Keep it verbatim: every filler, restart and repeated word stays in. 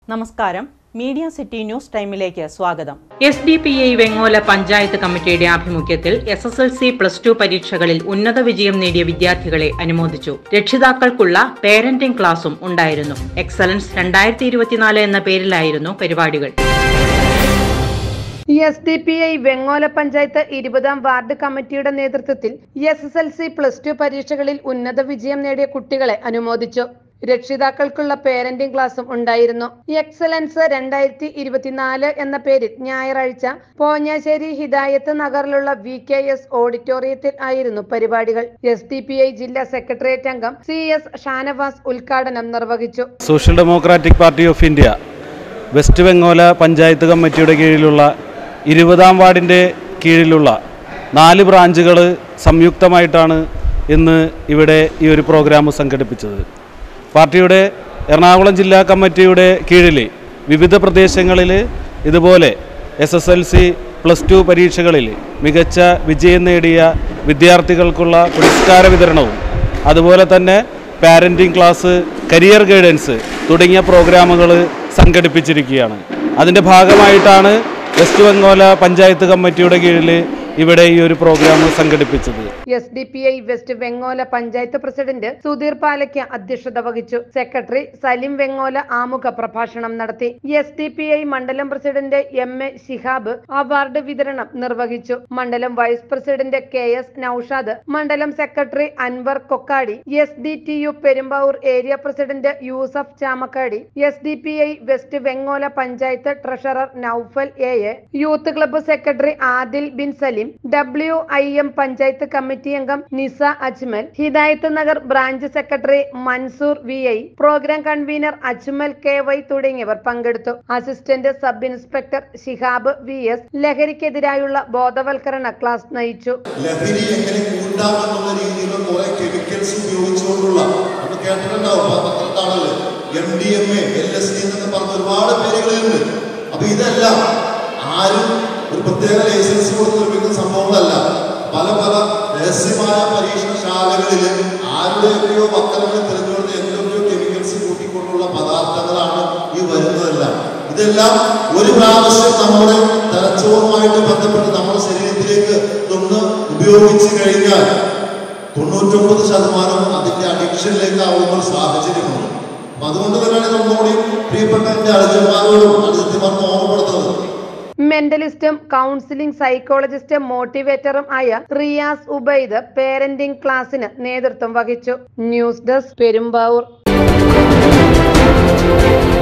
നമസ്കാരം, media city news ടൈമിലേക്ക് സ്വാഗതം. S D P I Vengola panchayat കമ്മിറ്റിയുടെ ആഭിമുഖ്യത്തിൽ S S L C plus two പരീക്ഷകളിൽ ഉന്നത വിജയം നേടിയ വിദ്യാർത്ഥികളെ അനുമോദിച്ചു. രക്ഷിതാക്കൾക്കുള്ള പേരന്റിംഗ് ക്ലാസും ഉണ്ടായിരുന്നു. എക്സലൻസ് രണ്ടായിരത്തി ഇരുപത്തിനാല് എന്ന പേരിലായിരുന്നു പരിപാടികൾ. S D P I Vengola panchayat ഇരുപതാം വാർഡ് കമ്മിറ്റിയുടെ നേതൃത്വത്തിൽ S S L C plus two പരീക്ഷകളിൽ ഉന്നത വിജയം നേടിയ കുട്ടികളെ അനുമോദിച്ചു. രക്ഷിതാക്കൾക്കുള്ള പേരന്റിംഗ് ക്ലാസും ഉണ്ടായിരുന്നു. എക്സലൻസ് രണ്ടായിരത്തി ഇരുപത്തിനാല് എന്ന പേരിൽ ഞായറാഴ്ച പോഞ്ഞാശ്ശേരി ഹിദായത്ത് നഗറിലുള്ള വി കെ എസ് ഓഡിറ്റോറിയത്തിൽ ആയിരുന്നു പരിപാടികൾ. എസ് ഡി പി ഐ ജില്ലാ സെക്രട്ടേറിയറ്റ് അംഗം സി എസ് ഷാനവാസ് ഉദ്ഘാടനം നിർവഹിച്ചു. Social democratic party of India west Vengola panchayat കമ്മിറ്റിയുടെ കീഴിലുള്ള ഇരുപതാം വാർഡിൻ്റെ കീഴിലുള്ള നാല് ബ്രാഞ്ചുകൾ സംയുക്തമായിട്ടാണ് ഇന്ന് ഇവിടെ ഈ ഒരു പ്രോഗ്രാം സംഘടിപ്പിച്ചത്. പാർട്ടിയുടെ എറണാകുളം ജില്ലാ കമ്മിറ്റിയുടെ കീഴിൽ വിവിധ പ്രദേശങ്ങളിൽ ഇതുപോലെ S S L C plus two പരീക്ഷകളിൽ മികച്ച വിജയം നേടിയ വിദ്യാർത്ഥികൾക്കുള്ള പുരസ്കാര വിതരണവും അതുപോലെ തന്നെ പാരൻറ്റിംഗ് ക്ലാസ്, കരിയർ ഗൈഡൻസ് തുടങ്ങിയ പ്രോഗ്രാമുകൾ സംഘടിപ്പിച്ചിരിക്കുകയാണ്. അതിൻ്റെ ഭാഗമായിട്ടാണ് വെസ്റ്റ് വെങ്ങോല പഞ്ചായത്ത് കമ്മിറ്റിയുടെ കീഴിൽ ഇവിടെ ഈ ഒരു പ്രോഗ്രാം സംഘടിപ്പിച്ചത്. S D P I west Vengola panchayat president Sudheer Palakk അധ്യക്ഷത വഹിച്ചു. സെക്രട്ടറി സലിം വെങ്ങോല ആമുഖ പ്രഭാഷണം നടത്തി. എസ് ഡി പി ഐ മണ്ഡലം president M A Shihab award വിതരണം നിർവഹിച്ചു. മണ്ഡലം vice president K S Noushad, മണ്ഡലം secretary Anwar Kokkadi, S D T U Perumbavoor area president Yusuf Chamakkadi, S D P I west Vengola panchayat treasurer Noufal A A, youth club secretary Adil bin Saleem, W I M panchayat committee അംഗം Nisa Ajmal, Hidayath Nagar branch secretary Mansoor V I, programme convener Ajmal K Y തുടങ്ങിയവർ പങ്കെടുത്തു. Assistant sub inspector Shihab V S ലഹരിക്കെതിരായുള്ള ബോധവൽക്കരണ class നയിച്ചു. ലഹരി എങ്ങനെ കൂട്ടാമെന്നുള്ള രീതിയിലുള്ള കുറെ കെമിക്കൽസ് ഉപയോഗിച്ചുകൊണ്ടുള്ള നമ്മൾ കേട്ടിട്ടുണ്ടാവും പത്രത്താണല്ലോ M D M A L S D എന്നൊക്കെ പറഞ്ഞ ഒരുപാട് പേരുകളുണ്ട്. അപ്പൊ ഇതെല്ലാം ആരും ഒരു പ്രത്യേക ലൈസൻസ് കൊടുത്ത് നിർമ്മിക്കുന്ന സംഭവങ്ങളല്ല. പല പല രഹസ്യമായ പരീക്ഷണശാലകളിൽ ആരുടെയൊക്കെയോ വക്കരങ്ങൾ തിരഞ്ഞെടുത്ത് എന്തൊക്കെയോ കെമിക്കൽസ് കൂട്ടിക്കൊണ്ടുള്ള പദാർത്ഥങ്ങളാണ് ഈ വരുന്നതെല്ലാം. ഇതെല്ലാം ഒരു പ്രാവശ്യം നമ്മുടെ തലച്ചോറുമായിട്ട് ബന്ധപ്പെട്ട് നമ്മുടെ ശരീരത്തിലേക്ക് ഇതൊന്ന് ഉപയോഗിച്ച് കഴിഞ്ഞാൽ തൊണ്ണൂറ്റൊമ്പത് ശതമാനം അതിന്റെ അഡിക്ഷനിലേക്ക് ആവുന്ന ഒരു സാഹചര്യമുണ്ട്. അപ്പൊ അതുകൊണ്ട് തന്നെയാണ് നമ്മളോട് പ്രിയപ്പെട്ട എന്റെ അനുജന്മാരോടും അനുജത്തിമാർക്കും ഓർമ്മപ്പെടുത്തുന്നത്. മെന്റലിസ്റ്റും കൗൺസിലിംഗ് സൈക്കോളജിസ്റ്റും മോട്ടിവേറ്ററും ആയ റിയാസ് ഉബൈദ് പേരന്റിംഗ് ക്ലാസിന് നേതൃത്വം വഹിച്ചു. News desk Perumbavoor.